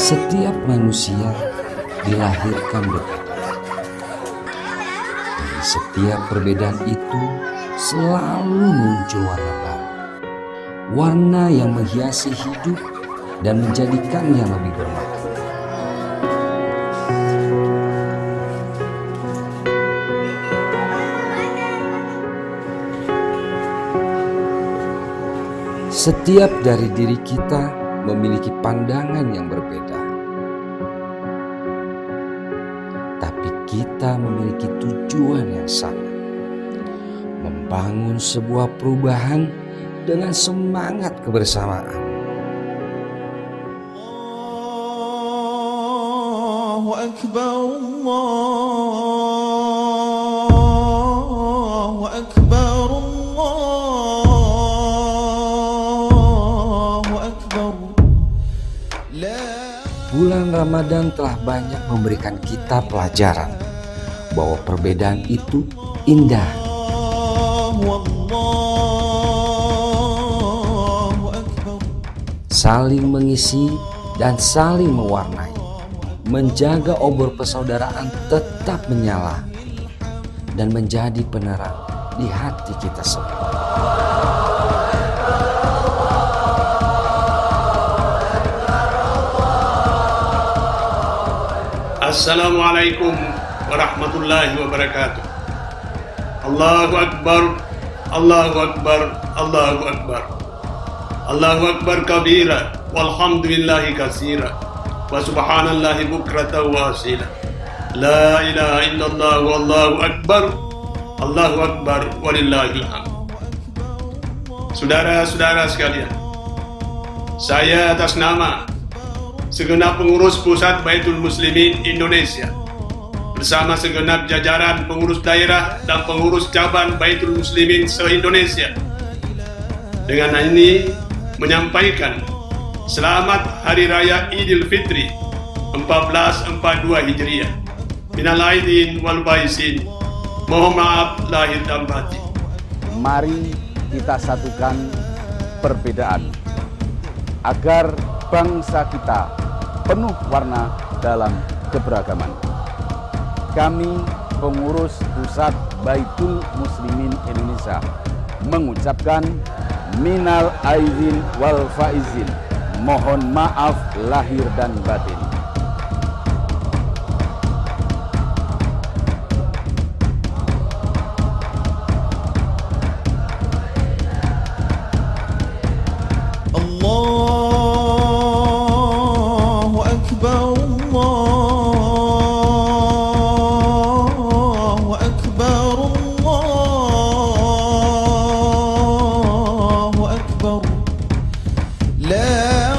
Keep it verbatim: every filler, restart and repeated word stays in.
Setiap manusia dilahirkan berbeda. Dari setiap perbedaan itu selalu muncul warna baru. Warna yang menghiasi hidup dan menjadikannya lebih bermakna. Setiap dari diri kita memiliki pandangan yang berbeda. Tapi kita memiliki tujuan yang sama. Membangun sebuah perubahan dengan semangat kebersamaan. Allahu Akbar, Allahu Akbar, Allahu Akbar. Bulan Ramadan telah banyak memberikan kita pelajaran bahwa perbedaan itu indah. Saling mengisi dan saling mewarnai, menjaga obor persaudaraan tetap menyala dan menjadi penerang di hati kita semua. Assalamualaikum warahmatullahi wabarakatuh. Allahu Akbar, Allahu Akbar, Allahu Akbar. Allahu Akbar kabira, walhamdulillahi katsira, wa subhanallahi bukratan wa asila. La ilaha illallah wallahu akbar, Allahu Akbar walillahil hamd. Saudara-saudara sekalian, saya atas nama segenap pengurus Pusat Baitul Muslimin Indonesia bersama segenap jajaran pengurus daerah dan pengurus cabang Baitul Muslimin se-Indonesia dengan ini menyampaikan selamat Hari Raya Idul Fitri seribu empat ratus empat puluh dua Hijriah. Minal aidin wal faizin. Mohon maaf lahir dan batin. Mari kita satukan perbedaan agar bangsa kita penuh warna dalam keberagaman. Kami pengurus Pusat Baitul Muslimin Indonesia mengucapkan minal aidin wal faizin, mohon maaf lahir dan batin. Allahu Akbar, Allahu Akbar, Allahu Akbar. La